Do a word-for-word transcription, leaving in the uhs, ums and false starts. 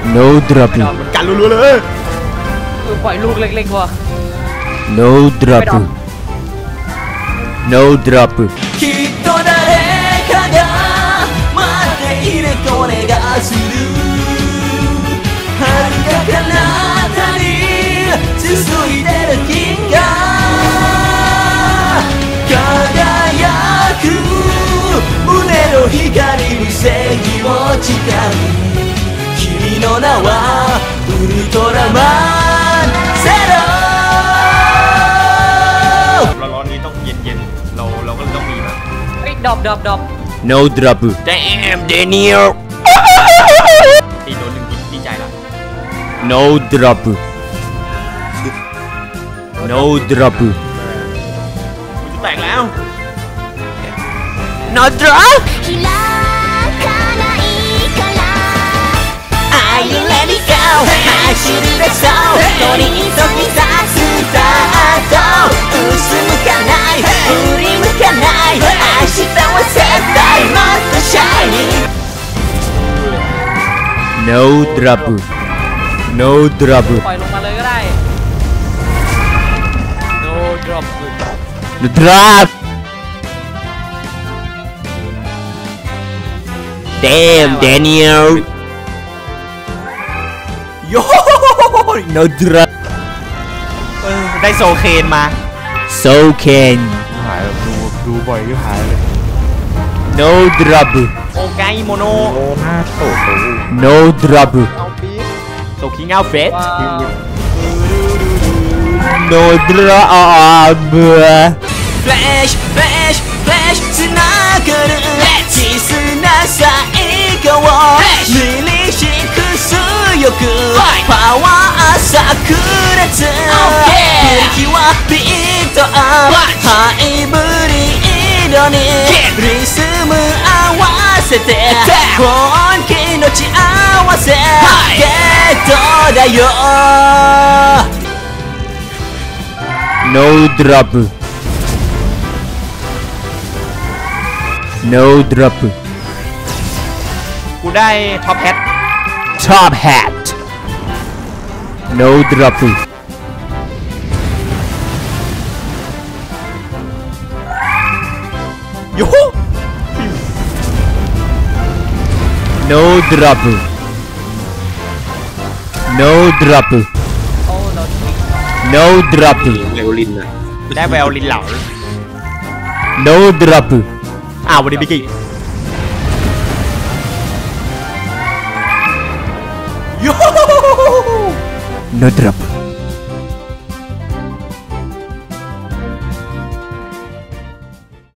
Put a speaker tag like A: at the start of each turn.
A: no drop
B: กันรัวๆเลย
C: ปล่อยลูกเล็กๆพอ
A: no drop no drop
D: きっと誰かが待っているこれがする遥か彼方に続いてる銀河輝く胸の光に正義を誓う君の名はウルトラマンゼロ
B: ร้อนๆนี้ต้องเย็นๆเราเราก็ต้องมีนะ
C: เฮ้ยดรอปดรอปดรอป
A: no drop damn Daniel
B: ตีโดนหนึ่งดีใจละ
A: no drop no drop
B: จะแตกแล้ว
A: no drop
D: Are you ready go 走り出そう鳥に飛び立つスタートうつむかない振り向かない明日は絶対もっとシャイニー
A: no drop no drop
C: ปล่อยลงมาเลยก็ได้ no drop
A: no drop damn Daniel
B: โย่
A: no drop
B: ได้โซเคนมา
A: so can
B: หายดูดูบ่อยก็หายเลย
A: no drop
B: โอไกโมโนโอหน้าโตโต
A: no drop
B: เอาปี๊บโซคิงเอาเฟส
A: no drop
D: Flash Flash Flash つながる小さな最後を身にしく強くパワー炸裂プリキはビートアップハイブリードにリズム合わせて本気の血合わせゲットだよ
A: no drop no drop
B: กูได้ท็อปแฮท
A: top hat no drop
B: โย่
A: no drop no drop
C: โอ้เราจริง
A: no drop
B: ได้แววลินเหล่า
A: no drop
B: อ้าววันนี้บิ๊กกี้
A: no drop